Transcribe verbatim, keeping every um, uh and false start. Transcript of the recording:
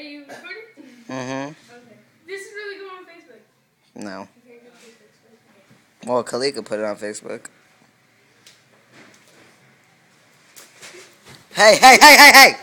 you recording? Mm-hmm. Okay. This is really going on Facebook. No. Well, Kalika put it on Facebook. Hey, hey, hey, hey, hey!